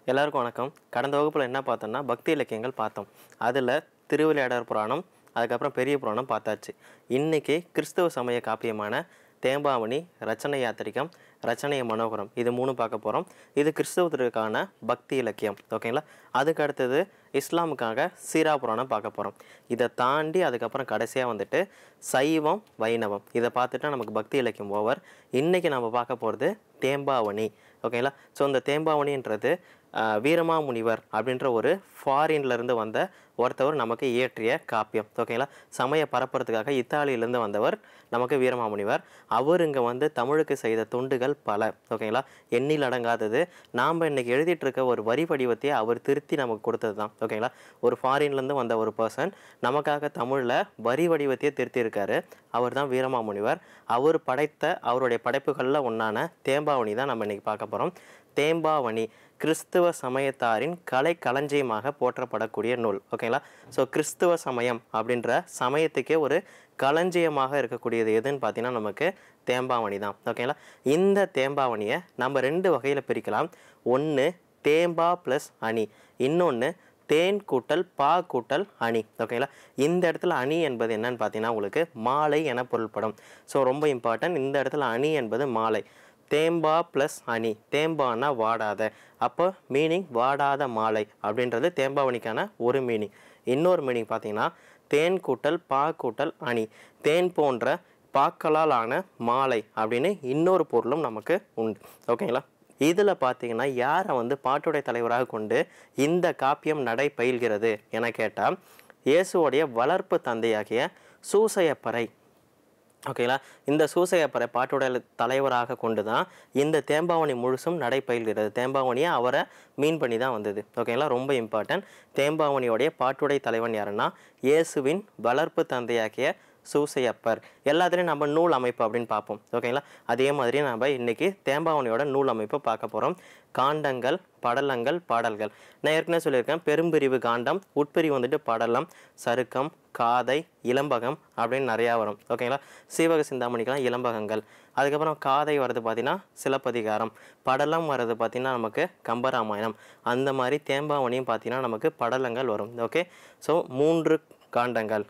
எல்லாருக்கும் வணக்கம். கடந்த வகுப்புல என்ன பார்த்தோம்னா பக்தி இலக்கியங்கள் பார்த்தோம். அதில் திருவிளையாடற் புராணம், அதுக்கப்புறம் பெரிய புராணம் பார்த்தாச்சு. இன்னைக்கு கிறிஸ்தவ சமய காப்பியமான தேம்பாவணி, ரச்சனை யாத்திரிகம், ரச்சனை மனோகரம் இது 3 பார்க்க போகிறோம். இது கிறிஸ்தவத்திற்கான பக்தி இலக்கியம், ஓகேங்களா. அதுக்கு அடுத்தது இஸ்லாமுக்காக சீரா புராணம் பார்க்க போகிறோம். இதை தாண்டி அதுக்கப்புறம் கடைசியாக வந்துட்டு சைவம், வைணவம் இதை பார்த்துட்டா நமக்கு பக்தி இலக்கியம் ஓவர். இன்றைக்கி நம்ம பார்க்க போகிறது தேம்பாவணி, ஓகேங்களா. ஸோ இந்த தேம்பாவணின்றது வீரமாமுனிவர் அப்படின்ற ஒரு ஃபாரின்லேருந்து வந்த ஒருத்தவர் நமக்கு இயற்றிய காப்பியம், ஓகேங்களா. சமய பரப்புறதுக்காக இத்தாலியிலேருந்து வந்தவர் நமக்கு வீரமாமுனிவர். அவர் இங்கே வந்து தமிழுக்கு செய்த தொண்டுகள் பல, ஓகேங்களா, எண்ணில் அடங்காதது. நாம் இன்றைக்கி எழுதிட்டு இருக்க ஒரு வரி வடிவத்தையே அவர் திருத்தி நமக்கு கொடுத்தது தான், ஓகேங்களா. ஒரு ஃபாரின்லேருந்து வந்த ஒரு பர்சன் நமக்காக தமிழில் வரி வடிவத்தையே திருத்தியிருக்காரு. அவர் தான் வீரமாமுனிவர். அவர் படைத்த அவருடைய படைப்புகளில் ஒன்றான தேம்பாவணி தான் நம்ம இன்றைக்கி பார்க்க போகிறோம். தேம்பாவணி கிறிஸ்துவ சமயத்தாரின் கலை களஞ்சியமாக போற்றப்படக்கூடிய நூல், ஓகேங்களா. ஸோ கிறிஸ்துவ சமயம் அப்படின்ற சமயத்துக்கே ஒரு களஞ்சியமாக இருக்கக்கூடியது எதுன்னு பார்த்தீங்கன்னா நமக்கு தேம்பாவணி தான், ஓகேங்களா. இந்த தேம்பாவணியை நம்ம 2 வகையில் பிரிக்கலாம். ஒன்று தேம்பா ப்ளஸ் அணி, இன்னொன்று தேன் கூட்டல் பா கூட்டல் அணி, ஓகேங்களா. இந்த இடத்துல அணி என்பது என்னன்னு பார்த்தீங்கன்னா உங்களுக்கு மாலை என பொருள்படும். ஸோ ரொம்ப இம்பார்ட்டன்ட். இந்த இடத்துல அணி என்பது மாலை. தேம்பா ப்ளஸ் அணி, தேம்பானா வாடாத, அப்போ மீனிங் வாடாத மாலை அப்படின்றது தேம்பாவணிக்கான ஒரு மீனிங். இன்னொரு மீனிங் பார்த்தீங்கன்னா தேன் கூட்டல் பா கூட்டல் அணி, தேன் போன்ற பாக்களால் ஆன மாலை அப்படின்னு இன்னொரு பொருளும் நமக்கு உண்டு, ஓகேங்களா. இதில் பார்த்தீங்கன்னா யாரை வந்து பாட்டுடை தலைவராக கொண்டு இந்த காப்பியம் நடை பயில்கிறது என கேட்டால் இயேசுவோடைய வளர்ப்பு தந்தையாகிய சூசையப்பரை, ஓகேங்களா. இந்த சூசையப்பரை பாட்டுடைய தலைவராக கொண்டு தான் இந்த தேம்பாவணி முழுசும் நடைபயில்கிறது. தேம்பாவணியை அவரை மீன் பண்ணி தான் வந்தது, ஓகேங்களா. ரொம்ப இம்பார்ட்டன்ட். தேம்பாவணியோடைய பாட்டுடை தலைவன் யாருன்னா இயேசுவின் வளர்ப்பு தந்தையாகிய சூசையப்பர். எல்லாத்துலேயும் நம்ம நூல் அமைப்பு அப்படின்னு பார்ப்போம், ஓகேங்களா. அதே மாதிரி நம்ம இன்றைக்கி தேம்பாவணியோட நூல் அமைப்பு பார்க்க போகிறோம். காண்டங்கள், படலங்கள், பாடல்கள். நான் ஏற்கனவே சொல்லியிருக்கேன், பெரும்பிரிவு காண்டம், உட்பிரிவு வந்துட்டு படலம், சருக்கம், காதை, இளம்பகம் அப்படின்னு நிறையா வரும், ஓகேங்களா. சீவக சிந்தாமணிக்கெல்லாம் இளம்பகங்கள். அதுக்கப்புறம் காதை வர்றது பார்த்திங்கன்னா சிலப்பதிகாரம், படலம் வர்றது பார்த்திங்கன்னா நமக்கு கம்பராமாயணம். அந்த மாதிரி தேம்பாவணியும் பார்த்திங்கன்னா நமக்கு படலங்கள் வரும், ஓகே. ஸோ 3 காண்டங்கள்,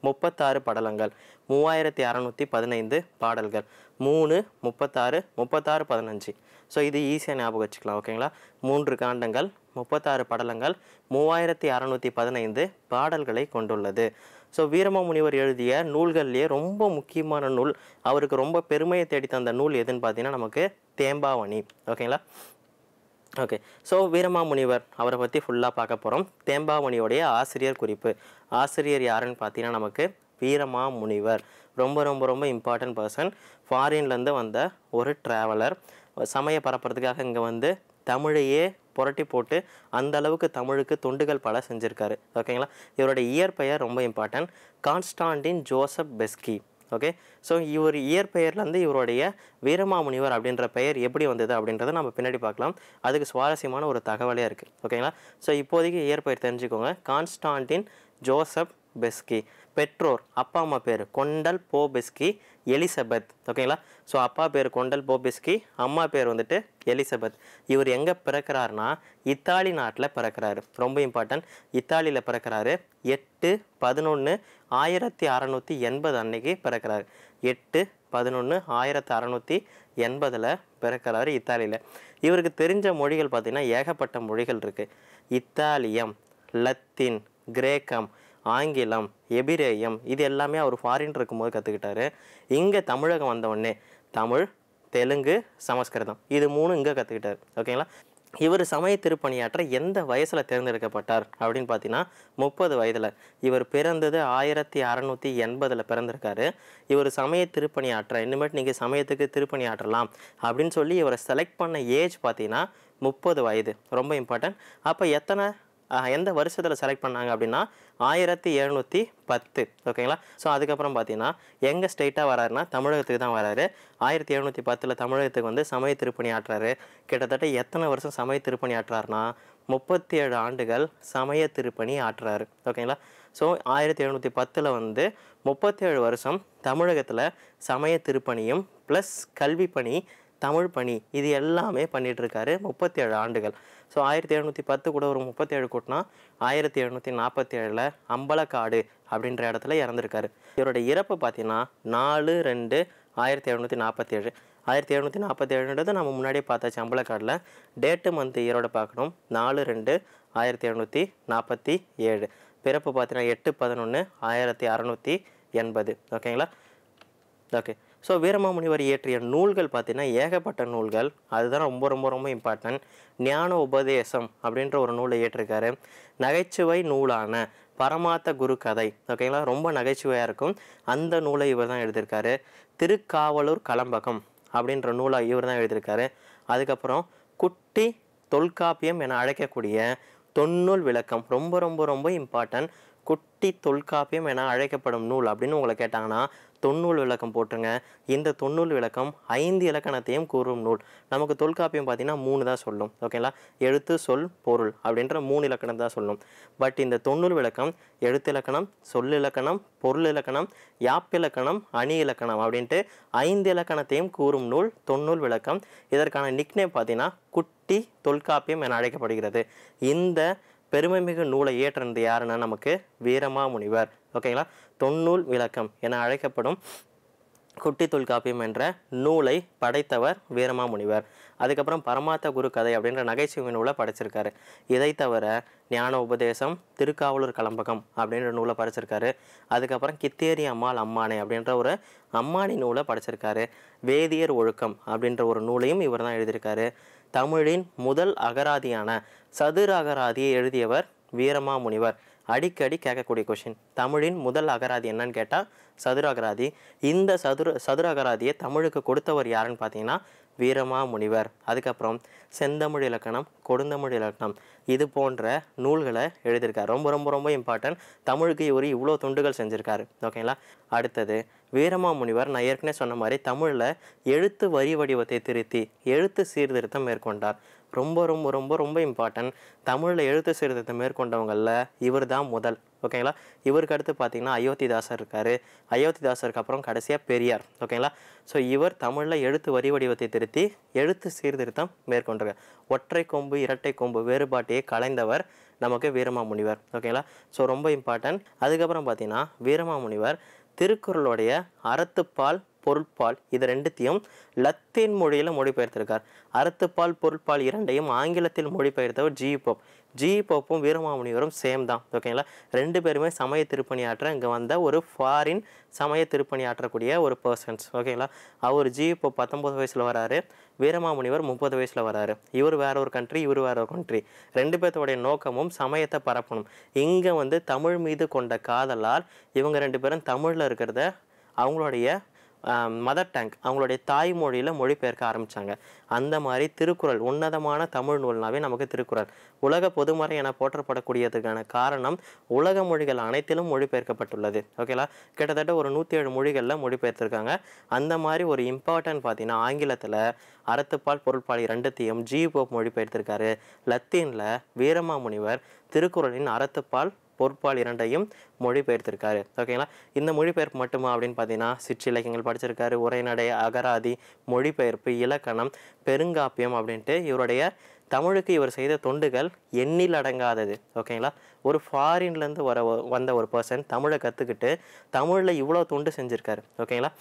36 படலங்கள், 3615 பாடல்கள், 3 36 36 15. ஸோ இது ஈஸியாக ஞாபகம் வச்சுக்கலாம், ஓகேங்களா. 3 காண்டங்கள், 36 படலங்கள், 3615 பாடல்களை கொண்டுள்ளது. ஸோ வீரமாமுனிவர் எழுதிய நூல்கள்லேயே ரொம்ப முக்கியமான நூல், அவருக்கு ரொம்ப பெருமையை தேடி தந்த நூல் எதுன்னு பார்த்தீங்கன்னா நமக்கு தேம்பாவணி, ஓகேங்களா. ஓகே. ஸோ வீரமாமுனிவர் அவரை பற்றி ஃபுல்லாக பார்க்க போகிறோம். தேம்பாவணியோடைய ஆசிரியர் குறிப்பு. ஆசிரியர் யாருன்னு பார்த்தீங்கன்னா நமக்கு வீரமாமுனிவர். ரொம்ப ரொம்ப ரொம்ப இம்பார்ட்டன்ட் பர்சன். ஃபாரின்லேருந்து வந்த ஒரு ட்ராவலர். சமய பரப்புறதுக்காக இங்கே வந்து தமிழையே புரட்டி போட்டு அந்த அளவுக்கு தமிழுக்கு தொண்டுகள் பல செஞ்சுருக்காரு, ஓகேங்களா. இவருடைய இயற்பெயர் ரொம்ப important, Constantine Joseph Beschi, okay. So இவர் இயற்பெயர்லேருந்து இவருடைய வீரமாமுனிவர் அப்படின்ற பெயர் எப்படி வந்தது அப்படின்றத நம்ம பின்னாடி பார்க்கலாம். அதுக்கு சுவாரஸ்யமான ஒரு தகவலே இருக்குது, ஓகேங்களா. ஸோ இப்போதைக்கு இயற்பெயர் தெரிஞ்சுக்கோங்க, கான்ஸ்டான்டின் ஜோசப் பெஸ்கி. பெற்றோர், அப்பா அம்மா பேர் கொண்டல் போபெஸ்கி, எலிசபெத், ஓகேங்களா. ஸோ அப்பா பேர் கொண்டல் போபெஸ்கி, அம்மா பேர் வந்துட்டு எலிசபெத். இவர் எங்கே பிறக்கிறாருனா இத்தாலி நாட்டில் பிறக்கிறாரு. ரொம்ப இம்பார்ட்டன்ட். இத்தாலியில் பிறக்கிறாரு. 8/11/1680 அன்னைக்கு பிறக்கிறாரு. 8/11/1680 பிறக்கிறாரு இத்தாலியில். இவருக்கு தெரிஞ்ச மொழிகள் பார்த்திங்கன்னா ஏகப்பட்ட மொழிகள் இருக்குது. இத்தாலியம், லத்தீன், கிரேக்கம், ஆங்கிலம், எபிரேயம் இது எல்லாமே அவர் ஃபாரின் இருக்கும்போது கற்றுக்கிட்டாரு. இங்கே தமிழகம் வந்தவுடனே தமிழ், தெலுங்கு, சமஸ்கிருதம் இது 3 இங்கே கற்றுக்கிட்டார், ஓகேங்களா. இவர் சமய திருப்பணியாற்ற எந்த வயசில் தேர்ந்தெடுக்கப்பட்டார் அப்படின்னு பார்த்தீங்கன்னா 30 வயதில். இவர் பிறந்தது 1680 பிறந்திருக்காரு. இவர் சமய திருப்பணியாற்ற இனிமேட்டு நீங்கள் சமயத்துக்கு திருப்பணியாற்றலாம் அப்படின்னு சொல்லி இவரை செலக்ட் பண்ண ஏஜ் பார்த்தீங்கன்னா 30 வயது. ரொம்ப இம்பார்ட்டன்ட். அப்போ எந்த வருஷத்தில் செலக்ட் பண்ணாங்க அப்படின்னா 1710, ஓகேங்களா. ஸோ அதுக்கப்புறம் பார்த்தீங்கன்னா எங்கே ஸ்டேட்டாக வராருன்னா தமிழகத்துக்கு தான் வராரு. 1710 தமிழகத்துக்கு வந்து சமய திருப்பணி ஆற்றுறாரு. கிட்டத்தட்ட எத்தனை வருஷம் சமய திருப்பணி ஆற்றுறாருனா 37 ஆண்டுகள் சமய திருப்பணி ஆற்றுறாரு, ஓகேங்களா. ஸோ 1710 வந்து 37 வருஷம் தமிழகத்தில் சமய திருப்பணியும் ப்ளஸ் கல்வி பணி, தமிழ் பணி இது எல்லாமே பண்ணிகிட்ருக்காரு 37 ஆண்டுகள். ஸோ 1710 கூட ஒரு 37 கூட்டினா 1747 அம்பலக்காடு அப்படின்ற இடத்துல இறந்துருக்காரு. இவருடைய இறப்பு பார்த்தீங்கன்னா 4/2/1747. 1747ன்றது நம்ம முன்னாடியே பார்த்தாச்சு அம்பலக்காடில். டேட்டு மந்த் இயரோட பார்க்கணும். 4/2/1747. பிறப்பு பார்த்தீங்கன்னா 8/11/1680. ஓகேங்களா? ஓகே. ஸோ வீரமாமுனிவர் இயற்றிய நூல்கள் பார்த்தீங்கன்னா ஏகப்பட்ட நூல்கள். அதுதான் ரொம்ப ரொம்ப ரொம்ப இம்பார்ட்டன்ட். ஞான உபதேசம் அப்படின்ற ஒரு நூலை இயற்றிருக்காரு. நகைச்சுவை நூலான பரமாத்த குரு கதை, ஓகேங்களா, ரொம்ப நகைச்சுவையாக இருக்கும். அந்த நூலை இவர் தான் எழுதியிருக்காரு. திருக்காவலூர் கலம்பகம் அப்படின்ற நூலை இவர் தான் எழுதியிருக்காரு. அதுக்கப்புறம் குட்டி தொல்காப்பியம் என அழைக்கக்கூடிய தொன்னூல் விளக்கம், ரொம்ப ரொம்ப ரொம்ப இம்பார்ட்டன்ட். குட்டி தொல்காப்பியம் என அழைக்கப்படும் நூல் அப்படின்னு உங்களை கேட்டாங்கன்னா தொன்னூல் விளக்கம் போட்டுருங்க. இந்த தொன்னூல் விளக்கம் 5 இலக்கணத்தையும் கூறும் நூல். நமக்கு தொல்காப்பியம் பார்த்தீங்கன்னா 3 தான் சொல்லும். ஓகேங்களா? எழுத்து, சொல், பொருள் அப்படின்ற 3 இலக்கணம் தான் சொல்லும். பட் இந்த தொன்னூல் விளக்கம் எழுத்து இலக்கணம், சொல் இலக்கணம், பொருள் இலக்கணம், யாப்பிலக்கணம், அணி இலக்கணம் அப்படின்ட்டு 5 இலக்கணத்தையும் கூறும் நூல் தொன்னூல் விளக்கம். இதற்கான நிக்நேம் பார்த்தீங்கன்னா குட்டி தொல்காப்பியம் என அழைக்கப்படுகிறது. இந்த பெருமைமிகு நூலை இயற்றினது யாருன்னா நமக்கு வீரமாமுனிவர். ஓகேங்களா? தொன்னூல் விளக்கம் என அழைக்கப்படும் குட்டி தொல்காப்பியம் என்ற நூலை படைத்தவர் வீரமாமுனிவர். அதுக்கப்புறம் பரமாத்த குரு கதை அப்படின்ற நகைச்சுவை நூலை படைச்சிருக்காரு. இதை தவிர ஞான உபதேசம், திருக்காவலூர் கலம்பகம் அப்படின்ற நூலை படைச்சிருக்காரு. அதுக்கப்புறம் கித்தேரி அம்மாள் அம்மானை அப்படின்ற ஒரு அம்மானி நூலை படைச்சிருக்காரு. வேதியர் ஒழுக்கம் அப்படின்ற ஒரு நூலையும் இவர் தான் எழுதியிருக்காரு. தமிழின் முதல் அகராதியான சதுர அகராதியை எழுதியவர் வீரமாமுனிவர். அடிக்கடி கேட்கக்கூடிய கொஷின், தமிழின் முதல் அகராதி என்னன்னு கேட்டால் சதுர அகராதி. இந்த சதுர அகராதியை தமிழுக்கு கொடுத்தவர் யாருன்னு பார்த்தீங்கன்னா வீரமாமுனிவர். அதுக்கப்புறம் செந்தமிழ் இலக்கணம், கொடுந்தமிழ் இலக்கணம், இது போன்ற நூல்களை எழுதியிருக்காரு. ரொம்ப ரொம்ப ரொம்ப இம்பார்ட்டன்ட். தமிழுக்கு இவர் இவ்வளோ தொண்டுகள் செஞ்சுருக்காரு. ஓகேங்களா? அடுத்தது வீரமாமுனிவர், நான் ஏற்கனவே சொன்ன மாதிரி தமிழில் எழுத்து வரி வடிவத்தை திருத்தி எழுத்து சீர்திருத்தம் மேற்கொண்டார். ரொம்ப ரொம்ப ரொம்ப ரொம்ப இம்பார்ட்டன்ட். தமிழில் எழுத்து சீர்திருத்தம் மேற்கொண்டவங்களில் இவர் தான் முதல். ஓகேங்களா? இவருக்கு அடுத்து பார்த்தீங்கன்னா அயோத்திதாசர் இருக்கார். அயோத்திதாசருக்கு அப்புறம் கடைசியாக பெரியார். ஓகேங்களா? ஸோ இவர் தமிழில் எழுத்து வரி வடிவத்தை திருத்தி எழுத்து சீர்திருத்தம் மேற்கொண்டிருக்கார். ஒற்றை கொம்பு இரட்டை கொம்பு வேறுபாட்டையே கலைந்தவர் நமக்கு வீரமாமுனிவர். ஓகேங்களா? ஸோ ரொம்ப இம்பார்ட்டன்ட். அதுக்கப்புறம் பார்த்தீங்கன்னா வீரமாமுனிவர் திருக்குறளுடைய அறத்துப்பால் பொருட்பால் இது ரெண்டுத்தையும் லத்தீன் மொழியில் மொழிபெயர்த்திருக்கார். அறத்துப்பால் பொருட்பால் இரண்டையும் ஆங்கிலத்தில் மொழிபெயர்த்தவர் ஜி போப். ஜி போப்பும் வீரமாமுனிவரும் சேம் தான். ஓகேங்களா? 2 பேருமே சமய திருப்பணியாற்ற இங்கே வந்த ஒரு ஃபாரின் சமய திருப்பணியாற்றக்கூடிய ஒரு பர்சன்ஸ். ஓகேங்களா? அவர் ஜி போப் 19 வயசில் வராரு, வீரமாமுனிவர் 30 வயசில் வராரு. இவர் வேற ஒரு கண்ட்ரி, இவர் வேற ஒரு கண்ட்ரி. 2 பேர்த்தோடைய நோக்கமும் சமயத்தை பரப்பணும். இங்கே தமிழ் மீது கொண்ட காதலால் இவங்க 2 பேரும் தமிழில் இருக்கிறத அவங்களுடைய மதர் டங், அவங்களுடைய தாய்மொழியில் மொழிபெயர்க்க ஆரம்பித்தாங்க. அந்த மாதிரி திருக்குறள், உன்னதமான தமிழ் நூல்னாவே நமக்கு திருக்குறள் உலக பொதுமறை என போற்றப்படக்கூடியதுக்கான காரணம் உலக மொழிகள் அனைத்திலும் மொழிபெயர்க்கப்பட்டுள்ளது. ஓகேங்களா? கிட்டத்தட்ட ஒரு 107 மொழிகளில் மொழிபெயர்த்திருக்காங்க. அந்த மாதிரி ஒரு இம்பார்ட்டன்ட் பார்த்தீங்கன்னா ஆங்கிலத்தில் அறத்துப்பால் பொருட்பால் இரண்டுத்தையும் ஜி போப் மொழிபெயர்த்திருக்காரு. லத்தீனில் வீரமாமுனிவர் திருக்குறளின் அறத்துப்பால் பொருட்பால் இரண்டையும் மொழிபெயர்த்திருக்காரு. ஓகேங்களா? இந்த மொழிபெயர்ப்பு மட்டுமா அப்படின்னு பார்த்தீங்கன்னா சிற்றிலக்கியங்கள் படிச்சிருக்காரு, உரைநடை, அகராதி, மொழிபெயர்ப்பு, இலக்கணம், பெருங்காப்பியம் அப்படின்ட்டு இவருடைய தமிழுக்கு இவர் செய்த தொண்டுகள் எண்ணில் அடங்காதது. ஓகேங்களா? ஒரு ஃபாரின்லேருந்து வந்த ஒரு பர்சன் தமிழை கற்றுக்கிட்டு தமிழில் இவ்வளோ தொண்டு செஞ்சுருக்காரு. ஓகேங்களா?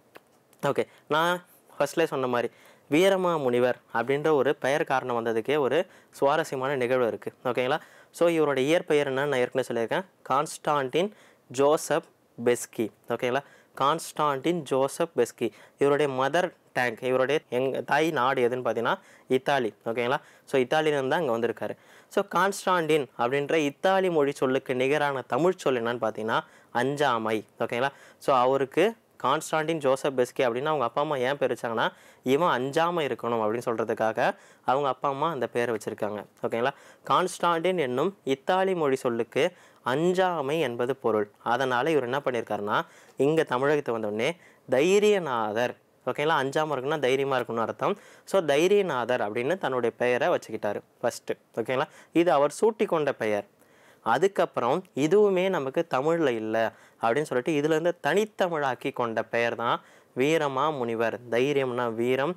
ஓகே, நான் ஃபர்ஸ்ட்லேயே சொன்ன மாதிரி வீரமாமுனிவர் அப்படின்ற ஒரு பெயர் காரணம் வந்ததுக்கே ஒரு சுவாரஸ்யமான நிகழ்வு இருக்குது. ஓகேங்களா? ஸோ இவரோட இயற்பெயர் என்னன்னு நான் ஏற்கனவே சொல்லியிருக்கேன், கான்ஸ்டான்டின் ஜோசப் பெஸ்கி. ஓகேங்களா? Constantine Joseph Beschi. இவருடைய மதர் டேங்க், இவருடைய தாய் நாடு எதுன்னு பார்த்தீங்கன்னா இத்தாலி. ஓகேங்களா? ஸோ இத்தாலியிலேருந்து தான் இங்கே வந்திருக்காரு. ஸோ கான்ஸ்டான்டின் அப்படின்ற இத்தாலி மொழி சொல்லுக்கு நிகரான தமிழ் சொல் என்னன்னு பார்த்தீங்கன்னா அஞ்சாமை. ஓகேங்களா? ஸோ அவருக்கு கான்ஸ்டான்டின் ஜோசப் பெஸ்கி அப்படின்னா அவங்க அப்பா அம்மா ஏன் பேர் வச்சாங்கன்னா இவன் அஞ்சாமல் இருக்கணும் அப்படின்னு சொல்கிறதுக்காக அவங்க அப்பா அம்மா அந்த பேரை வச்சுருக்காங்க. ஓகேங்களா? கான்ஸ்டான்டின் என்னும் இத்தாலி மொழி சொல்லுக்கு அஞ்சாமை என்பது பொருள். அதனால் இவர் என்ன பண்ணியிருக்காருன்னா இங்கே தமிழகத்தை வந்தோடனே தைரியநாதர். ஓகேங்களா? அஞ்சாமல் இருக்குன்னா தைரியமாக இருக்கணும்னு அர்த்தம். ஸோ தைரியநாதர் அப்படின்னு தன்னுடைய பெயரை வச்சுக்கிட்டாரு ஃபஸ்ட்டு. ஓகேங்களா? இது அவர் சூட்டி கொண்ட பெயர். அதுக்கப்புறம் இதுவுமே நமக்கு தமிழில் இல்லை அப்படின்னு சொல்லிட்டு இதுலேருந்து தனித்தமிழாக்கி கொண்ட பெயர் தான் வீரமாமுனிவர். தைரியம்னா வீரம்,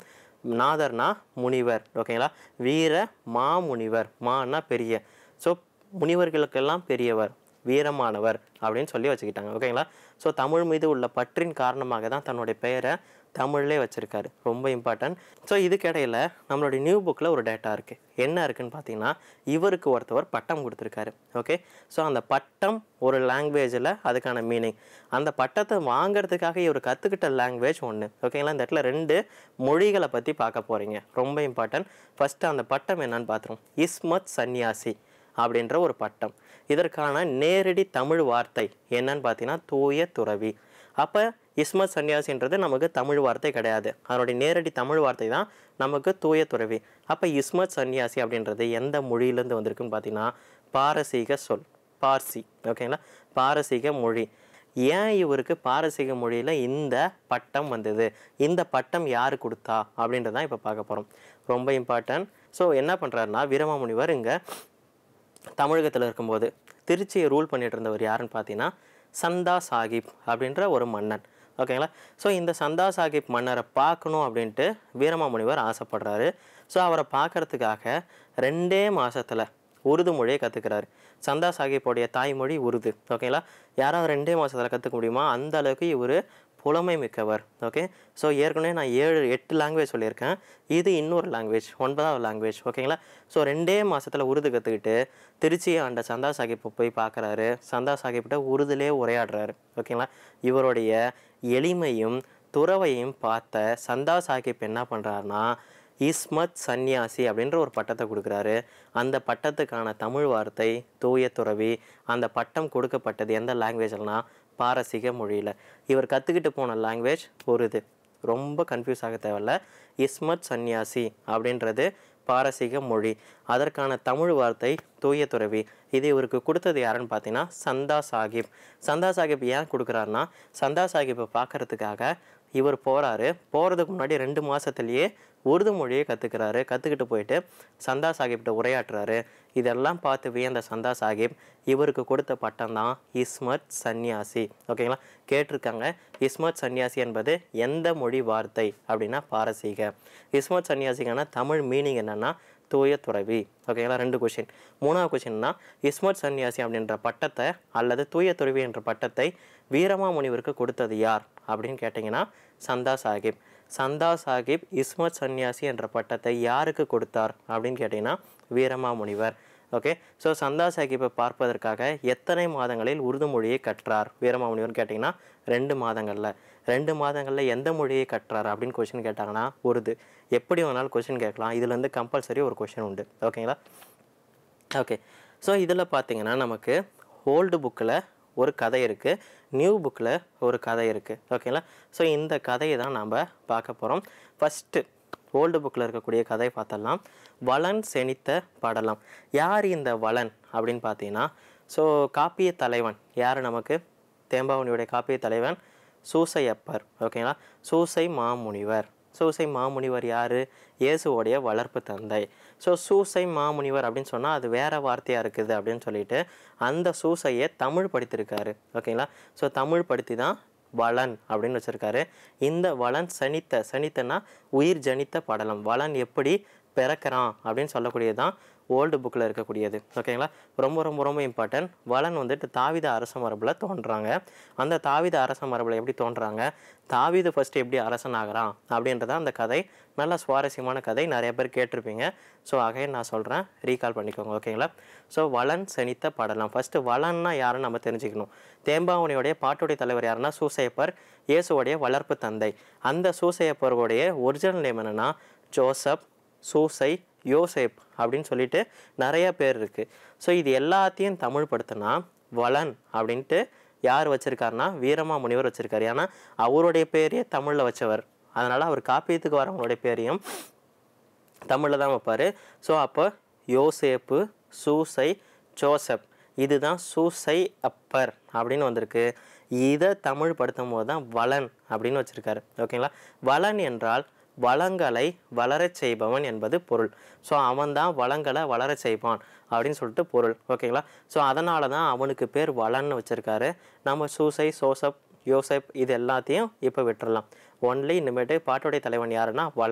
நாதர்னா முனிவர். ஓகேங்களா? வீர மாமுனிவர், மானா பெரிய. ஸோ முனிவர்களுக்கெல்லாம் பெரியவர், வீரமானவர் அப்படின்னு சொல்லி வச்சுக்கிட்டாங்க. ஓகேங்களா? ஸோ தமிழ் மீது உள்ள பற்றின் காரணமாக தான் தன்னுடைய பெயரை தமிழ்லே வச்சுருக்காரு. ரொம்ப இம்பார்ட்டன்ட். ஸோ இதுக்கிடையில் நம்மளுடைய நியூ புக்கில் ஒரு டேட்டா இருக்குது. என்ன இருக்குதுன்னு பார்த்தீங்கன்னா, இவருக்கு ஒருத்தவர் பட்டம் கொடுத்துருக்காரு. ஓகே, ஸோ அந்த பட்டம் ஒரு லாங்குவேஜில் அதுக்கான மீனிங், அந்த பட்டத்தை வாங்கிறதுக்காக இவர் கற்றுக்கிட்ட லாங்குவேஜ் ஒன்று. ஓகேங்களா? இந்த இடத்துல 2 மொழிகளை பற்றி பார்க்க போகிறீங்க. ரொம்ப இம்பார்ட்டன்ட். ஃபஸ்ட்டு அந்த பட்டம் என்னன்னு பார்த்துருவோம். இஸ்மத் சன்னியாசி அப்படின்ற ஒரு பட்டம். இதற்கான நேரடி தமிழ் வார்த்தை என்னன்னு பார்த்தீங்கன்னா தூய துறவி. அப்போ இஸ்மத் சன்னியாசின்றது நமக்கு தமிழ் வார்த்தை கிடையாது, அதனுடைய நேரடி தமிழ் வார்த்தை தான் நமக்கு தூய துறவி. அப்போ இஸ்மத் சன்னியாசி அப்படின்றது எந்த மொழியிலேருந்து வந்திருக்குன்னு பார்த்தீங்கன்னா பாரசீக சொல், பார்சி. ஓகேங்களா? பாரசீக மொழி. ஏன் இவருக்கு பாரசீக மொழியில் இந்த பட்டம் வந்தது, இந்த பட்டம் யார் கொடுத்தா அப்படின்றதான் இப்போ பார்க்க போகிறோம். ரொம்ப இம்பார்ட்டன்ட். ஸோ என்ன பண்ணுறாருன்னா, வீரமாமுனிவர் இங்கே தமிழகத்தில் இருக்கும்போது திருச்சியை ரூல் பண்ணிட்டு இருந்தவர் யாருன்னு பார்த்தீங்கன்னா சந்தா சாஹிப் அப்படின்ற ஒரு மன்னன். ஓகேங்களா? ஸோ இந்த சந்தா சாஹிப் மன்னரை பார்க்கணும் அப்படின்ட்டு வீரமாமுனிவர் ஆசைப்படுறாரு. ஸோ அவரை பார்க்கறதுக்காக 2 மாதத்தில் உருது மொழியை கற்றுக்கிறாரு. சந்தா சாஹிப்போடைய தாய்மொழி உருது. ஓகேங்களா? யாராவது 2 மாதத்தில் கற்றுக்க முடியுமா? அந்த அளவுக்கு இவர் புலமை மிக்கவர். ஓகே, ஸோ ஏற்கனவே நான் 7-8 லாங்குவேஜ் சொல்லியிருக்கேன். இது இன்னொரு லாங்குவேஜ், 9வது லாங்குவேஜ். ஓகேங்களா? ஸோ 2 மாதத்தில் உருது கற்றுக்கிட்டு திருச்சியை ஆண்ட சந்தா சாஹிப்பை போய் பார்க்குறாரு. சந்தா சாஹிப்கிட்ட உருதுலே உரையாடுறாரு. ஓகேங்களா? இவருடைய எளிமையும் துறவையும் பார்த்த சந்தா சாஹிப் என்ன பண்ணுறாருனா இஸ்மத் சன்னியாசி அப்படின்ற ஒரு பட்டத்தை கொடுக்குறாரு. அந்த பட்டத்துக்கான தமிழ் வார்த்தை தூய துறவி. அந்த பட்டம் கொடுக்கப்பட்டது எந்த லாங்குவேஜ்லனா பாரசீக மொழியில். இவர் கற்றுக்கிட்டு போன லாங்குவேஜ் உருது. ரொம்ப கன்ஃபியூஸ் ஆக தேவையில்ல. இஸ்மத் சன்னியாசி அப்படின்றது பாரசீக மொழி, அதற்கான தமிழ் வார்த்தை தூய துறவி. இது இவருக்கு கொடுத்தது யாருன்னு பார்த்தீங்கன்னா சந்தா சாஹிப். சந்தா சாஹிப் ஏன் கொடுக்குறாருன்னா, சந்தா சாஹிப்பை பார்க்கறதுக்காக இவர் போகிறாரு. போகிறதுக்கு முன்னாடி 2 மாதத்துலேயே உருது மொழியை கற்றுக்கிறாரு. கற்றுக்கிட்டு போயிட்டு சந்தா சாஹிப்கிட்ட உரையாற்றுறாரு. இதெல்லாம் பார்த்து வியந்த சந்தா சாஹிப் இவருக்கு கொடுத்த பட்டம் தான் இஸ்மத் சன்னியாசி. ஓகேங்களா? கேட்டிருக்காங்க. இஸ்மத் சன்னியாசி என்பது எந்த மொழி வார்த்தை அப்படின்னா பாரசீக. இஸ்மத் சன்னியாசிக்கான தமிழ் மீனிங் என்னன்னா தூய துறவி. ஓகேங்களா? 2 கொஷின். 3வது கொஷின்னா, இஸ்மத் சன்னியாசி அப்படின்ற பட்டத்தை அல்லது தூய துறவி என்ற பட்டத்தை வீரமாமுனிவருக்கு கொடுத்தது யார் அப்படின்னு கேட்டிங்கன்னா சந்தா சாஹிப். சந்தா சாஹிப் இஸ்மத் சன்னியாசி என்ற பட்டத்தை யாருக்கு கொடுத்தார் அப்படின்னு கேட்டிங்கன்னா வீரமாமுனிவர். ஓகே, ஸோ சந்தா சாஹிப்பை பார்ப்பதற்காக எத்தனை மாதங்களில் உருது மொழியை கற்றார் வீரமாமுனிவர்னு கேட்டிங்கன்னா 2 மாதங்களில். 2 மாதங்களில் எந்த மொழியை கற்றார் அப்படின்னு கொஷின் கேட்டாங்கன்னா உருது. எப்படி வேணாலும் கொஷின் கேட்கலாம். இதுலேருந்து கம்பல்சரி ஒரு கொஷின் உண்டு. ஓகேங்களா? ஓகே, ஸோ இதில் பார்த்தீங்கன்னா நமக்கு ஓல்டு புக்கில் ஒரு கதை இருக்குது, நியூ புக்கில் ஒரு கதை இருக்குது. ஓகேங்களா? ஸோ இந்த கதையை தான் நாம் பார்க்க போகிறோம். ஃபஸ்ட்டு ஓல்டு புக்கில் இருக்கக்கூடிய கதை பார்த்தலாம். வளன் செனித்த படலம். யார் இந்த வளன் அப்படின்னு பார்த்தீங்கன்னா, ஸோ காப்பிய தலைவன் யார் நமக்கு? தேம்பாவணியுடைய காப்பிய தலைவன் சூசையப்பர். ஓகேங்களா? சூசை மாமுனிவர். சூசை மாமுனிவர் யார்? இயேசுவோடைய வளர்ப்பு தந்தை. ஸோ சூசை மாமுனிவர் அப்படின்னு சொன்னால் அது வேறு வார்த்தையாக இருக்குது அப்படின்னு சொல்லிட்டு அந்த சூசையை தமிழ் படித்திருக்காரு. ஓகேங்களா? ஸோ தமிழ் படுத்தி தான் வளன் அப்படின்னு வச்சுருக்காரு. இந்த வளன் சனித்தனா உயிர் ஜனித்த படலம். வளன் எப்படி பிறக்கிறான் அப்படின்னு சொல்லக்கூடியது தான் ஓல்டு புக்கில் இருக்கக்கூடியது. ஓகேங்களா? ரொம்ப ரொம்ப ரொம்ப இம்பார்ட்டன்ட். வளன் வந்துட்டு தாவீது அரச மரபில் தோன்றுறாங்க. அந்த தாவீது அரச மரபில் எப்படி தோன்றுறாங்க, தாவீது ஃபஸ்ட்டு எப்படி அரசன் ஆகிறான் அப்படின்றத அந்த கதை நல்ல சுவாரஸ்யமான கதை. நிறைய பேர் கேட்டிருப்பீங்க. ஸோ அகைன் நான் சொல்கிறேன், ரீகால் பண்ணிக்கோங்க. ஓகேங்களா? ஸோ வளன் செனித்த படலம். ஃபஸ்ட்டு வளன்னா யாருன்னு நம்ம தெரிஞ்சுக்கணும். தேம்பாவணியோடைய பாட்டுடைய தலைவர் யாருன்னா சூசையப்பர், இயேசுவோடைய வளர்ப்பு தந்தை. அந்த சூசையப்பருடைய ஒரிஜினல் நேம் என்னென்னா ஜோசப், சூசை, யோசேப் அப்படின்னு சொல்லிட்டு நிறைய பேர் இருக்குது. ஸோ இது எல்லாத்தையும் தமிழ் படுத்தினா வளன் அப்படின்ட்டு யார் வச்சுருக்காருனா வீரமாமுனிவர் வச்சுருக்காரு. ஏன்னா அவருடைய பேரையே தமிழில் வச்சவர். அதனால் அவர் காப்பியத்துக்கு வரவங்களுடைய பேரையும் தமிழில் தான் வைப்பார். ஸோ அப்போ யோசேப்பு, சூசை, ஜோசப், இதுதான் சூசை அப்பர் அப்படின்னு வந்திருக்கு. இதை தமிழ் படுத்தும் போது தான் வளன் அப்படின்னு வச்சுருக்காரு. ஓகேங்களா? வளன் என்றால் வளங்களை வளரச் செய்பவன் என்பது பொருள். ஸோ அவன் தான் வளங்களை வளரச் செய்வான் அப்படின்னு சொல்லிட்டு பொருள். ஓகேங்களா? ஸோ அதனால தான் அவனுக்கு பேர் வளன்னு வச்சுருக்காரு. நம்ம சூசை, யோசப் இது எல்லாத்தையும் இப்போ விட்டுறலாம். ஒன்லி இனிமேட்டு பாட்டுடைய தலைவன் யாருன்னா வளன்.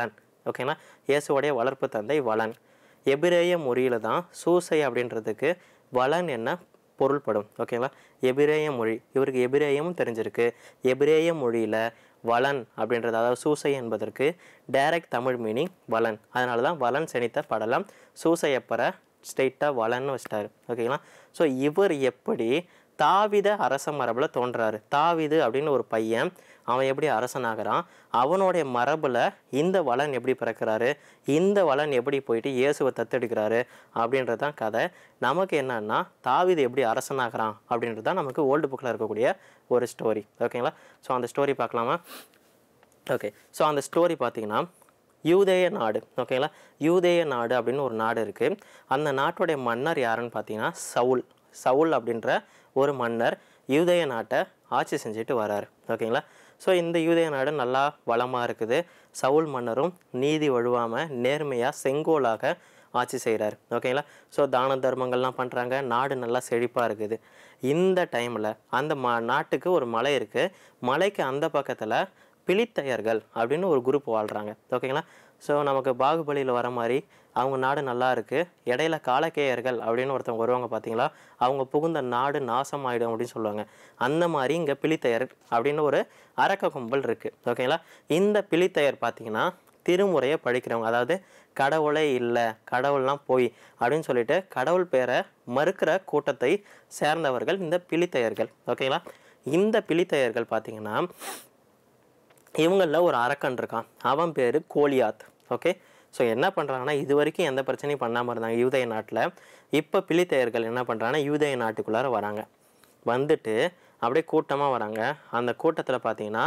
ஓகேங்களா. இயேசுவோடைய வளர்ப்பு தந்தை வளன். எபிரேய மொழியில தான் சூசை அப்படின்றதுக்கு வளன் என்ன பொருள்படும். ஓகேங்களா. எபிரேய மொழி, இவருக்கு எபிரேயமும் தெரிஞ்சிருக்கு. எபிரேய மொழியில் வளன் அப்படின்றது, அதாவது சூசை என்பதற்கு டைரக்ட் தமிழ் மீனிங் வளன். அதனால தான் வளன் செனித்த படலம் சூசையப்பற ஸ்ட்ரெயிட்டாக வளன்னு வச்சிட்டாரு. ஓகேங்களா. ஸோ இவர் எப்படி தாவித அரச மரபில் தோன்றாரு. தாவிது அப்படின்னு ஒரு பையன், அவன் எப்படி அரசனாகிறான், அவனுடைய மரபில் இந்த வளன் எப்படி பிறக்கிறாரு, இந்த வளன் எப்படி போயிட்டு இயேசுவை தத்தெடுக்கிறாரு அப்படின்றது தான் கதை. நமக்கு என்னன்னா தாவிது எப்படி அரசனாகிறான் அப்படின்றது தான் நமக்கு ஓல்டு புக்கில் இருக்கக்கூடிய ஒரு ஸ்டோரி. ஓகேங்களா. ஸோ அந்த ஸ்டோரி பார்க்கலாமா? ஓகே. ஸோ அந்த ஸ்டோரி பார்த்தீங்கன்னா யூதேய நாடு. ஓகேங்களா. யூதேய நாடு அப்படின்னு ஒரு நாடு இருக்குது. அந்த நாட்டுடைய மன்னர் யாருன்னு பார்த்தீங்கன்னா சவுல். சவுல் அப்படின்ற ஒரு மன்னர் யூதேய நாட்டை ஆட்சி செஞ்சுட்டு வராரு. ஓகேங்களா. ஸோ இந்த யூதேய நாடு நல்லா வளமாக இருக்குது. சவுல் மன்னரும் நீதி வழுவாமல் நேர்மையாக செங்கோலாக ஆட்சி செய்கிறாரு. ஓகேங்களா. ஸோ தான தர்மங்கள்லாம் பண்ணுறாங்க. நாடு நல்லா செழிப்பாக இருக்குது. இந்த டைமில் அந்த நாட்டுக்கு ஒரு மலை இருக்குது. மலைக்கு அந்த பக்கத்தில் பிலித்தையர்கள் அப்படின்னு ஒரு குரூப் வாழ்கிறாங்க. ஓகேங்களா. ஸோ நமக்கு பாகுபலியில் வர மாதிரி அவங்க நாடு நல்லா இருக்குது. இடையில காலக்கேயர்கள் அப்படின்னு ஒருத்தவங்க வருவாங்க பார்த்தீங்களா, அவங்க புகுந்த நாடு நாசம் ஆகிடும் அப்படின்னு சொல்லுவாங்க. அந்த மாதிரி இங்கே பிலித்தையர் அப்படின்னு ஒரு அரக்க கும்பல் இருக்குது. ஓகேங்களா. இந்த பிலித்தையர் பார்த்தீங்கன்னா திருமுறையை படிக்கிறவங்க, அதாவது கடவுளே இல்லை, கடவுள்லாம் போய் அப்படின்னு சொல்லிட்டு கடவுள் பேரை மறுக்கிற கூட்டத்தை சேர்ந்தவர்கள் இந்த பிலித்தையர்கள். ஓகேங்களா. இந்த பிலித்தையர்கள் பார்த்தீங்கன்னா இவங்களில் ஒரு அரக்கன் இருக்கான். அவன் பேர் கோலியாத். ஓகே. ஸோ என்ன பண்ணுறாங்கன்னா, இது வரைக்கும் எந்த பிரச்சனையும் பண்ணாமல் இருந்தாங்க யூதேய நாட்டில். இப்போ பிலித்தையர்கள் என்ன பண்ணுறாங்கன்னா யூதேய நாட்டுக்குள்ளார வராங்க. வந்துட்டு அப்படியே கூட்டமாக வராங்க. அந்த கூட்டத்தில் பார்த்தீங்கன்னா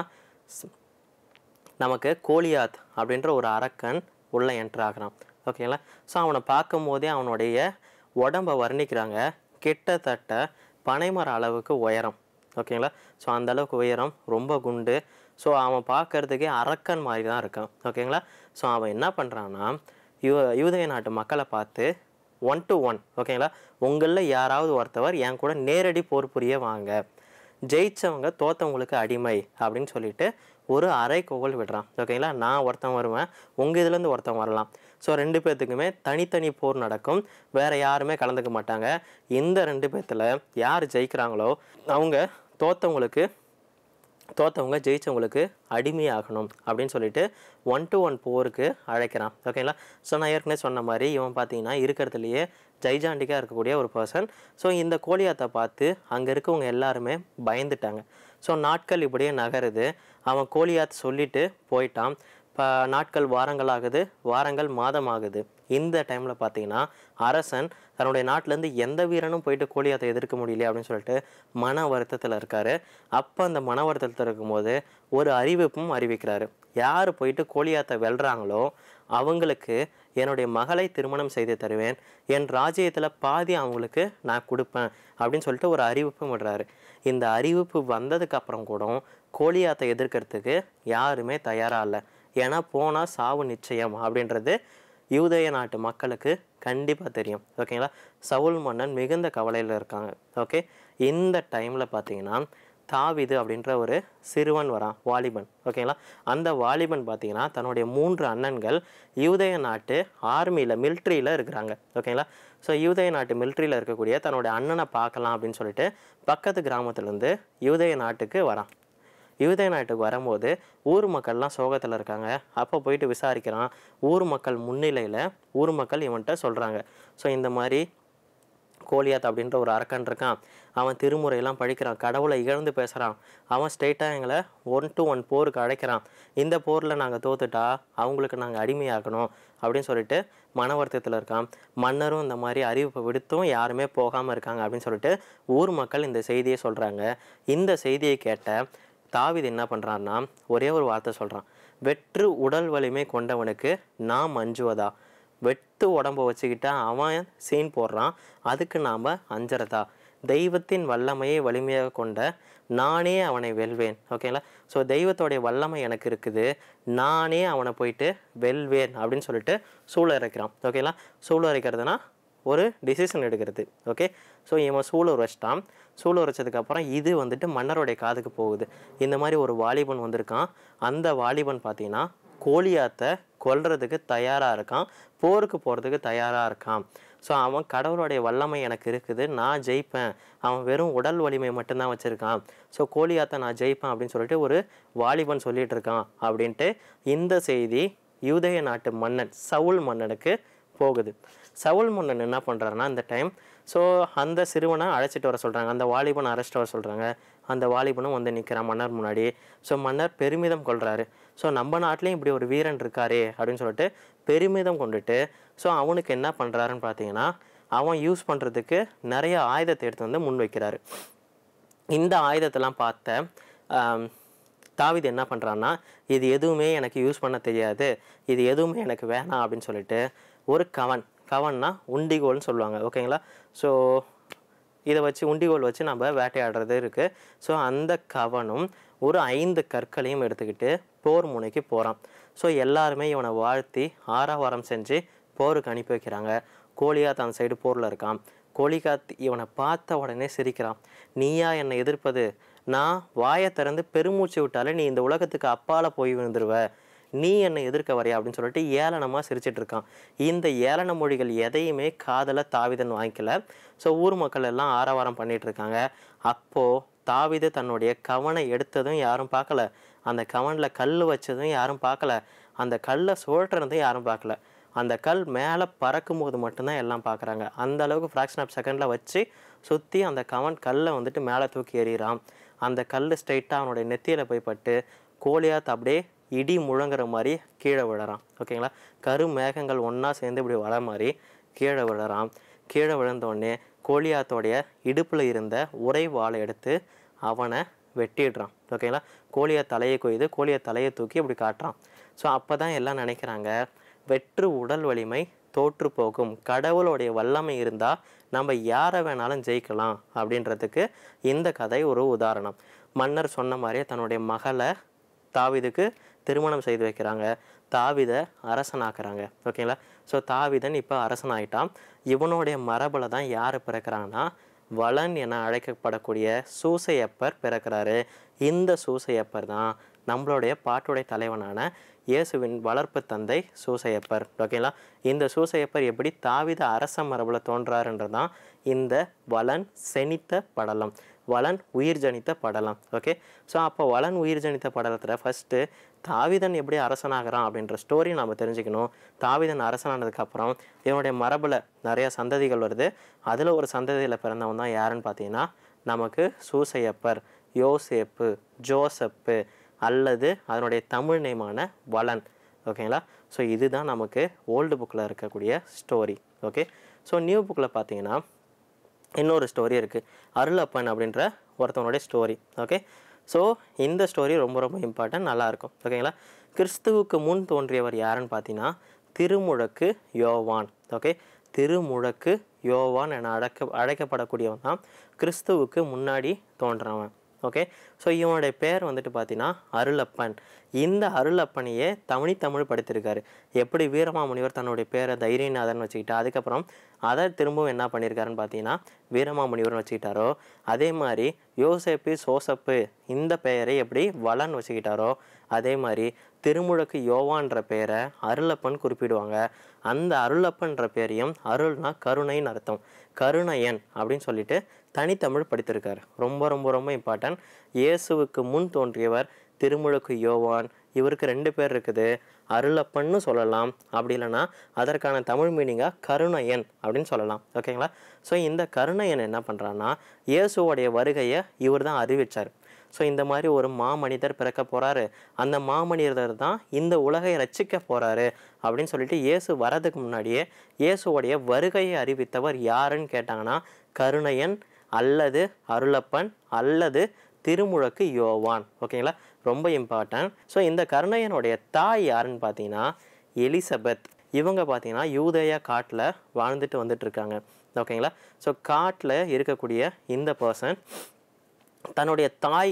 நமக்கு கோலியாத் அப்படின்ற ஒரு அரக்கன் உள்ளே என்ட்ரு ஆகிறான். ஓகேங்களா. ஸோ அவனை பார்க்கும் போதே அவனுடைய உடம்பை வர்ணிக்கிறாங்க. கிட்டத்தட்ட பனைமர அளவுக்கு உயரம். ஓகேங்களா. ஸோ அந்தளவுக்கு உயரம், ரொம்ப குண்டு. ஸோ அவன் பார்க்கறதுக்கே அரக்கன் மாதிரி தான் இருக்கான். ஓகேங்களா. ஸோ அவன் என்ன பண்ணுறான்னா யூதேய நாட்டு மக்களை பார்த்து 1 to 1, ஓகேங்களா, உங்களில் யாராவது ஒருத்தவர் என் கூட நேரடி போர் புரிய வாங்க, ஜெயிச்சவங்க தோத்தவங்களுக்கு அடிமை அப்படின்னு சொல்லிட்டு ஒரு அரைக்கோவல் விடுறான். ஓகேங்களா. நான் ஒருத்தன் வருவேன், உங்கள் இதுலேருந்து ஒருத்தன் வரலாம். ஸோ 2 பேர்த்துக்குமே தனித்தனி போர் நடக்கும். வேறு யாருமே கலந்துக்க மாட்டாங்க. இந்த 2 பேர்த்தில் யார் ஜெயிக்கிறாங்களோ அவங்க தோத்தவங்க ஜெயிச்சவங்களுக்கு அடிமையாகணும் அப்படின்னு சொல்லிட்டு 1 to 1 போருக்கு அழைக்கிறான். ஓகேங்களா. ஸோ நான் ஏற்கனவே சொன்ன மாதிரி இவன் பார்த்தீங்கன்னா இருக்கிறதுலையே ஜைஜாண்டிக்காக இருக்கக்கூடிய ஒரு பர்சன். ஸோ இந்த கோலியாத்தை பார்த்து அங்கே இருக்கவங்க எல்லாருமே பயந்துட்டாங்க. ஸோ நாட்கள் இப்படியே நகருது. அவன் கோலியாத் சொல்லிட்டு போயிட்டான். இப்போ நாட்கள் வாரங்கள் ஆகுது, வாரங்கள் மாதம் ஆகுது. இந்த டைமில் பார்த்தீங்கன்னா அரசன் தன்னுடைய நாட்டிலேருந்து எந்த வீரனும் போயிட்டு கோலியாத்தை எதிர்க்க முடியல அப்படின்னு சொல்லிட்டு மன வருத்தத்தில் இருக்கார். அப்போ அந்த மன வருத்தத்தில் இருக்கும்போது ஒரு அறிவிப்பும் அறிவிக்கிறாரு. யார் போயிட்டு கோலியாத்தை வெல்றாங்களோ அவங்களுக்கு என்னுடைய மகளை திருமணம் செய்து தருவேன், என் ராஜ்யத்தில் பாதி அவங்களுக்கு நான் கொடுப்பேன் அப்படின்னு சொல்லிட்டு ஒரு அறிவிப்பும் விடுறாரு. இந்த அறிவிப்பு வந்ததுக்கப்புறம் கூட கோலியாத்தை எதிர்க்கிறதுக்கு யாருமே தயாராக இல்லை. ஏன்னா போனால் சாவு நிச்சயம் அப்படின்றது யூதேய நாட்டு மக்களுக்கு கண்டிப்பாக தெரியும். ஓகேங்களா. சவுல் மன்னன் மிகுந்த கவலையில் இருக்காங்க. ஓகே. இந்த டைமில் பார்த்தீங்கன்னா தாவிது அப்படின்ற ஒரு சிறுவன் வரான், வாலிபன். ஓகேங்களா. அந்த வாலிபன் பார்த்தீங்கன்னா தன்னுடைய 3 அண்ணன்கள் யூதேய நாட்டு ஆர்மியில் மிலிட்ரியில் இருக்கிறாங்க. ஓகேங்களா. ஸோ யூதேய நாட்டு மிலிட்ரியில் இருக்கக்கூடிய தன்னுடைய அண்ணனை பார்க்கலாம் அப்படின்னு சொல்லிட்டு பக்கத்து கிராமத்துலேருந்து யூதேய நாட்டுக்கு வரான். யூதேய நாட்டுக்கு வரும்போது ஊர் மக்கள்லாம் சோகத்தில் இருக்காங்க. அப்போ போயிட்டு விசாரிக்கிறான். ஊர் மக்கள் முன்னிலையில் ஊர் மக்கள் இவன்கிட்ட சொல்கிறாங்க, ஸோ இந்த மாதிரி கோலியாத் அப்படின்ற ஒரு அரக்கன் இருக்கான், அவன் திருமுறையெல்லாம் படிக்கிறான், கடவுளை இழந்து பேசுகிறான், அவன் ஸ்ட்ரெயிட்டாக எங்களை 1 to 1 போருக்கு அழைக்கிறான், இந்த போரில் நாங்கள் தோத்துட்டா அவங்களுக்கு நாங்கள் அடிமையாகணும் அப்படின்னு சொல்லிட்டு மன வருத்தத்தில் இருக்கான். மன்னரும் இந்த மாதிரி அறிவிப்பை விடுத்தும் யாருமே போகாமல் இருக்காங்க அப்படின்னு சொல்லிட்டு ஊர் மக்கள் இந்த செய்தியை சொல்கிறாங்க. இந்த செய்தியை கேட்ட தாவீது என்ன பண்ணுறான்னா ஒரே ஒரு வார்த்தை சொல்கிறான், வெற்று உடல் வலிமை கொண்டவனுக்கு நாம் அஞ்சுவதா? வெட்டு உடம்பை வச்சுக்கிட்டா அவன் சீன் போடுறான், அதுக்கு நாம் அஞ்சறதா? தெய்வத்தின் வல்லமையை வலிமையாக கொண்ட நானே அவனை வெல்வேன். ஓகேங்களா. ஸோ தெய்வத்தோடைய வல்லமை எனக்கு இருக்குது, நானே அவனை போயிட்டு வெல்வேன் அப்படின்னு சொல்லிட்டு சூழ இறைக்கிறான். ஓகேங்களா. சூழ இறைக்கிறதுனா ஒரு டிசிஷன் எடுக்கிறது. ஓகே. ஸோ இவன் சூழ உரைச்சிட்டான். சூழ உரைச்சதுக்கப்புறம் இது வந்துட்டு மன்னருடைய காதுக்கு போகுது. இந்த மாதிரி ஒரு வாலிபன் வந்திருக்கான். அந்த வாலிபன் பார்த்தீங்கன்னா கோலியாத்தை கொல்றதுக்கு தயாராக இருக்கான், போருக்கு போகிறதுக்கு தயாராக இருக்கான். ஸோ அவன் கடவுளுடைய வல்லமை எனக்கு இருக்குது, நான் ஜெயிப்பேன், அவன் வெறும் உடல் வலிமை மட்டும்தான் வச்சுருக்கான், ஸோ கோலியாத்தை நான் ஜெயிப்பேன் அப்படின்னு சொல்லிட்டு ஒரு வாலிபன் சொல்லிட்டு இருக்கான் அப்படின்ட்டு இந்த செய்தி யூதேய நாட்டு மன்னன் சவுல் மன்னனுக்கு போகுது. சவுல் மன்னன் என்ன பண்ணுறாருன்னா இந்த டைம் ஸோ அந்த சிறுவனை அழைச்சிட்டு வர சொல்கிறாங்க, அந்த வாலிபனை அழைச்சிட்டு வர சொல்கிறாங்க. அந்த வாலிபனும் வந்து நிற்கிறான் மன்னர் முன்னாடி. ஸோ மன்னர் பெருமிதம் கொள்கிறாரு. ஸோ நம்ம நாட்டிலையும் இப்படி ஒரு வீரன் இருக்காரே அப்படின்னு சொல்லிட்டு பெருமிதம் கொண்டுட்டு ஸோ அவனுக்கு என்ன பண்ணுறாருன்னு பார்த்தீங்கன்னா அவன் யூஸ் பண்ணுறதுக்கு நிறைய ஆயுதத்தை எடுத்து வந்து முன் வைக்கிறாரு. இந்த ஆயுதத்தெல்லாம் பார்த்த தாவீது என்ன பண்ணுறான்னா இது எதுவுமே எனக்கு யூஸ் பண்ண தெரியாது, இது எதுவுமே எனக்கு வேணாம் அப்படின்னு சொல்லிட்டு ஒரு கவன்னா உண்டிகோல்னு சொல்லுவாங்க, ஓகேங்களா. ஸோ இதை வச்சு உண்டிகோல் வச்சு நம்ம வேட்டையாடுறது இருக்குது. ஸோ அந்த கவனும் ஒரு 5 கற்களையும் எடுத்துக்கிட்டு போர் முனைக்கு போகிறான். ஸோ எல்லாருமே இவனை வாழ்த்தி ஆரவாரம் செஞ்சு போருக்கு அனுப்பி வைக்கிறாங்க. கோலியாத் அந்த சைடு போரில் இருக்கான். கோலியாத் இவனை பார்த்த உடனே சிரிக்கிறான். நீயா என்னை எதிர்ப்பது? நான் வாயை திறந்து பெருமூச்சு விட்டாலே நீ இந்த உலகத்துக்கு அப்பால் போய் விழுந்துருவ, நீ என்னை எதிர்க்க வரையா அப்படின்னு சொல்லிட்டு ஏளனமாக சிரிச்சிட்டு இருக்கான். இந்த ஏளன மொழிகள் எதையுமே காதல தாவீதன் வாங்கிக்கல. ஸோ ஊர் மக்கள் எல்லாம் ஆரவாரம் பண்ணிட்டு இருக்காங்க. அப்போது தாவீது தன்னுடைய கவனை எடுத்ததும் யாரும் பார்க்கல, அந்த கவனில் கல் வச்சதும் யாரும் பார்க்கல, அந்த கல்லை சுழற்றுறதும் யாரும் பார்க்கல. அந்த கல் மேலே பறக்கும் போது மட்டும்தான் எல்லாம் பார்க்குறாங்க. அந்த அளவுக்கு ஃப்ராக்ஷன் ஆஃப் செகண்டில் வச்சு சுற்றி அந்த கல்லை வந்துட்டு மேலே தூக்கி எறிகிறான். அந்த கல் ஸ்ட்ரைட்டாக அவனுடைய நெத்தியில் போய் பட்டு கோலியாத் அப்படியே இடி முழங்குற மாதிரி கீழே விழறான், ஓகேங்களா. மேகங்கள் ஒன்றா சேர்ந்து இப்படி வர மாதிரி கீழே விழறான். கீழே விழுந்தோடனே கோலியாத்தோடைய இடுப்பில் இருந்த உரை வாளை எடுத்து அவனை வெட்டிடுறான், ஓகேங்களா. கோலியாத் தலையை கொய்து கோலியாத் தலையை தூக்கி இப்படி காட்டுறான். ஸோ அப்போ தான் எல்லாம் நினைக்கிறாங்க வெற்று உடல் வலிமை தோற்று போகும், கடவுளுடைய வல்லமை இருந்தால் நம்ம யாரை வேணாலும் ஜெயிக்கலாம் அப்படின்றதுக்கு இந்த கதை ஒரு உதாரணம். மன்னர் சொன்ன மாதிரியே தன்னுடைய மகளை தாவீதுக்கு திருமணம் செய்து வைக்கிறாங்க, தாவீதை அரசனாக்குறாங்க, ஓகேங்களா. ஸோ தாவீதன் இப்போ அரசனாயிட்டான். இவனுடைய மரபில் தான் யார் பிறக்கிறாங்கன்னா வளன் என அழைக்கப்படக்கூடிய சூசையப்பர் பிறக்கிறாரு. இந்த சூசையப்பர் தான் நம்மளுடைய பாட்டுடைய தலைவனான இயேசுவின் வளர்ப்பு தந்தை சூசையப்பர், ஓகேங்களா. இந்த சூசையப்பர் எப்படி தாவீது அரச மரபில் தோன்றாருன்றதான் இந்த வளன் செனித்த படலம், வளன் உயிர் ஜனித்த படலம், ஓகே. ஸோ அப்போ வளன் உயிர் ஜனித்த படலத்தில் ஃபஸ்ட்டு தாவீதன் எப்படி அரசனாகிறான் அப்படின்ற ஸ்டோரி நாம் தெரிஞ்சுக்கணும். தாவீதன் அரசனானதுக்கப்புறம் இவனுடைய மரபில் நிறையா சந்ததிகள் வருது. அதில் ஒரு சந்ததியில் பிறந்தவன் தான் யாருன்னு பார்த்தீங்கன்னா நமக்கு சூசையப்பர், யோசேப்பு, ஜோசப்பு அல்லது அதனுடைய தமிழ் நேமான வளன், ஓகேங்களா. ஸோ இதுதான் நமக்கு ஓல்டு புக்கில் இருக்கக்கூடிய ஸ்டோரி, ஓகே. ஸோ நியூ புக்கில் பார்த்தீங்கன்னா இன்னொரு ஸ்டோரி இருக்குது, அருளப்பன் அப்படின்ற ஒருத்தவனுடைய ஸ்டோரி, ஓகே. ஸோ இந்த ஸ்டோரி ரொம்ப ரொம்ப இம்பார்ட்டன்ட், நல்லாயிருக்கும், ஓகேங்களா. கிறிஸ்துவுக்கு முன் தோன்றியவர் யாருன்னு பார்த்தீங்கன்னா திருமுழக்கு யோவான், ஓகே. திருமுழக்கு யோவான் என அழைக்கப்படக்கூடியவன் தான் கிறிஸ்துவுக்கு முன்னாடி தோன்றவன், ஓகே. ஸோ இவனுடைய பேர் வந்துட்டு பார்த்தீங்கன்னா அருளப்பன். இந்த அருளப்பனையே தமிழ் படுத்திருக்காரு. எப்படி வீரமாமுனிவர் தன்னுடைய பேரை தைரியநாதன் வச்சுக்கிட்டா அதுக்கப்புறம் அதை திரும்பவும் என்ன பண்ணியிருக்காருன்னு பார்த்தீங்கன்னா வீரமாமுனிவர்னு வச்சுக்கிட்டாரோ, அதே மாதிரி யோசேப்பு சோசப்பு இந்த பெயரை எப்படி வளன் வச்சுக்கிட்டாரோ அதே மாதிரி திருமுழக்கு யோவான்ற பெயரை அருளப்பன் குறிப்பிடுவாங்க. அந்த அருளப்பன்ற பேரையும், அருள்னா கருணைன்னு அர்த்தம், கருணையன் அப்படின்னு சொல்லிட்டு தனித்தமிழ் படித்திருக்காரு. ரொம்ப ரொம்ப ரொம்ப இம்பார்ட்டன்ட். இயேசுவுக்கு முன் தோன்றியவர் திருமுழுக்கு யோவான். இவருக்கு 2 பேர் இருக்குது, அருளப்பன்னு சொல்லலாம், அப்படி இல்லைன்னா அதற்கான தமிழ் மீனிங்காக கருணையன் அப்படின்னு சொல்லலாம், ஓகேங்களா. ஸோ இந்த கருணையன் என்ன பண்ணுறான்னா இயேசுவோடைய வருகையை இவர் தான் அறிவித்தார். ஸோ இந்த மாதிரி ஒரு மாமனிதர் பிறக்க போகிறாரு, அந்த மாமனிதர் தான் இந்த உலகை ரட்சிக்க போகிறாரு அப்படின்னு சொல்லிட்டு இயேசு வரதுக்கு முன்னாடியே இயேசுவோடைய வருகையை அறிவித்தவர் யாருன்னு கேட்டாங்கன்னா கருணையன் அல்லது அருளப்பன் அல்லது திருமுழக்கு யோவான், ஓகேங்களா. ரொம்ப இம்பார்ட்டன்ட். ஸோ இந்த கருணையனுடைய தாய் யாருன்னு பார்த்தீங்கன்னா எலிசபெத். இவங்க பார்த்தீங்கன்னா யூதேயா காட்டில் வாழ்ந்துட்டு வந்துட்டு இருக்காங்க, ஓகேங்களா. ஸோ காட்டில் இருக்கக்கூடிய இந்த பர்சன் தன்னுடைய தாய்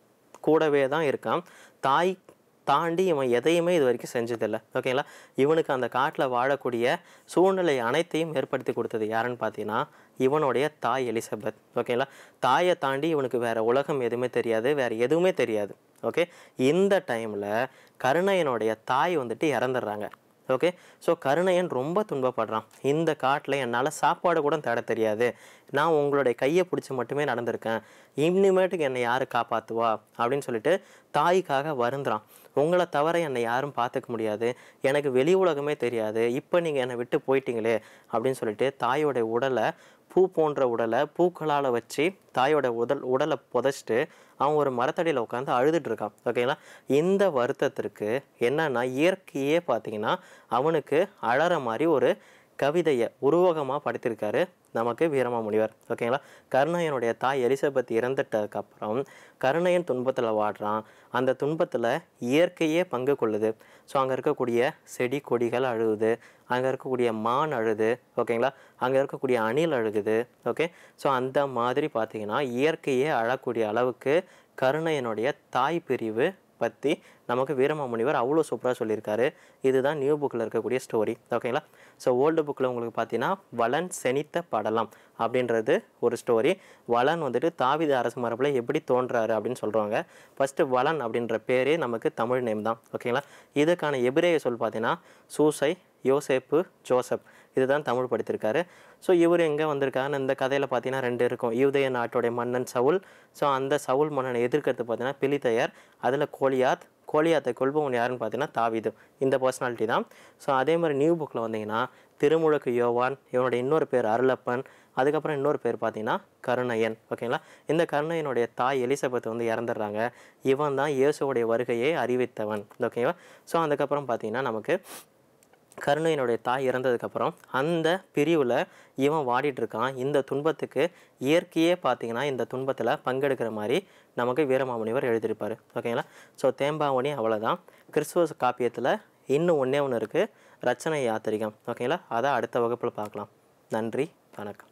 கூடவே தான் இருக்கான். தாய் தாண்டி இவன் எதையுமே இது வரைக்கும் செஞ்சதில்லை, ஓகேங்களா. இவனுக்கு அந்த காட்டில் வாழக்கூடிய சூழ்நிலை அனைத்தையும் ஏற்படுத்தி கொடுத்தது யாருன்னு பார்த்தீங்கன்னா இவனுடைய தாய் எலிசபெத், ஓகேங்களா. தாயை தாண்டி இவனுக்கு வேறு உலகம் எதுவுமே தெரியாது, வேறு எதுவுமே தெரியாது, ஓகே. இந்த டைமில் கருணையனுடைய தாய் வந்துட்டு இறந்துடுறாங்க. ஓகே. ஸோ கருணையன் ரொம்ப துன்பப்படுறான். இந்த காட்டில் என்னால் சாப்பாடு கூட தேட தெரியாது, நான் உங்களுடைய கையை பிடிச்சி மட்டுமே நடந்திருக்கேன், இனிமேட்டுக்கு என்னை யார் காப்பாற்றுவா அப்படின்னு சொல்லிட்டு தாய்க்காக வருந்துறான். உங்களை தவிர என்னை யாரும் பார்த்துக்க முடியாது, எனக்கு வெளி உலகமே தெரியாது, இப்போ நீங்கள் என்னை விட்டு போயிட்டீங்களே அப்படின்னு சொல்லிட்டு தாயோடைய உடலை, பூ போன்ற உடலை பூக்களால் வச்சு தாயோட உடலை புதைச்சிட்டு அவன் ஒரு மரத்தடியில் உட்காந்து அழுதுட்டு இருக்கான். ஓகேங்களா. இந்த வருத்தத்திற்கு என்னன்னா இயற்கையே பார்த்தீங்கன்னா அவனுக்கு அழற மாதிரி ஒரு கவிதையை உருவகமாக படைத்திருக்காரு நமக்கு வீரமாமுனிவர். ஓகேங்களா. கருணையனுடைய தாய் எலிசபெத் இறந்துட்டதுக்கப்புறம் கருணையன் துன்பத்தில் வாடுறான். அந்த துன்பத்தில் இயற்கையே பங்கு கொள்ளுது. ஸோ அங்கே இருக்கக்கூடிய செடி கொடிகள் அழுகுது, அங்கே இருக்கக்கூடிய மான் அழுது, ஓகேங்களா, அங்கே இருக்கக்கூடிய அணில் அழுகுது. ஓகே. ஸோ அந்த மாதிரி பார்த்தீங்கன்னா இயற்கையே அழக்கூடிய அளவுக்கு கருணையனுடைய தாய் பிரிவு பற்றி நமக்கு வீரமாமுனிவர் அவ்வளோ சூப்பராக சொல்லியிருக்காரு. இதுதான் நியூ புக்கில் இருக்கக்கூடிய ஸ்டோரி. ஓகேங்களா. ஸோ ஓல்டு புக்கில் உங்களுக்கு பார்த்தீங்கன்னா வளன் செனித்த படலம் அப்படின்றது ஒரு ஸ்டோரி. வளன் வந்துட்டு தாவீது அரசு மரபில் எப்படி தோன்றாரு அப்படின்னு சொல்கிறாங்க. ஃபஸ்ட்டு வளன் அப்படின்ற பேரே நமக்கு தமிழ் நேம் தான். ஓகேங்களா. இதுக்கான எபிரேய சொல் பார்த்தீங்கன்னா சூசை, யோசேப்பு, ஜோசப், இதுதான் தமிழ் படித்திருக்காரு. ஸோ இவர் எங்கே வந்திருக்காருன்னு இந்த கதையில் பார்த்தீங்கன்னா 2 இருக்கும். யூதேய நாட்டுடைய மன்னன் சவுல். ஸோ அந்த சவுல் மன்னனை எதிர்க்கிறது பார்த்தீங்கன்னா பிலித்தையர், அதில் கோலியாத்தை கொல்பவன் யாருன்னு பார்த்தீங்கன்னா தாவீது. இந்த பர்சனாலிட்டி தான். ஸோ அதே மாதிரி நியூ புக்கில் வந்தீங்கன்னா திருமுழுக்கு யோவான், இவனோட இன்னொரு பேர் அருளப்பன், அதுக்கப்புறம் இன்னொரு பேர் பார்த்தீங்கன்னா கருணையன். ஓகேங்களா. இந்த கருணையனுடைய தாய் எலிசபெத் வந்து இறந்துடுறாங்க. இவன் தான் இயேசுவோடைய வருகையை அறிவித்தவன். ஓகேவா. ஸோ அதுக்கப்புறம் பார்த்தீங்கன்னா நமக்கு கருணையனுடைய தாய் இறந்ததுக்கப்புறம் அந்த பிரிவில் இவன் வாடிட்டு இருக்கான். இந்த துன்பத்துக்கு இயற்கையே பார்த்தீங்கன்னா இந்த துன்பத்தில் பங்கெடுக்கிற மாதிரி நமக்கு வீரமாமுனிவர் எழுதியிருப்பார். ஓகேங்களா. ஸோ தேம்பாவணி அவ்வளோதான். கிறிஸ்துவ காப்பியத்தில் இன்னும் ஒன்றே ஒன்று இருக்குது, ரச்சனை யாத்திரிகம். ஓகேங்களா. அதை அடுத்த வகுப்பில் பார்க்கலாம். நன்றி, வணக்கம்.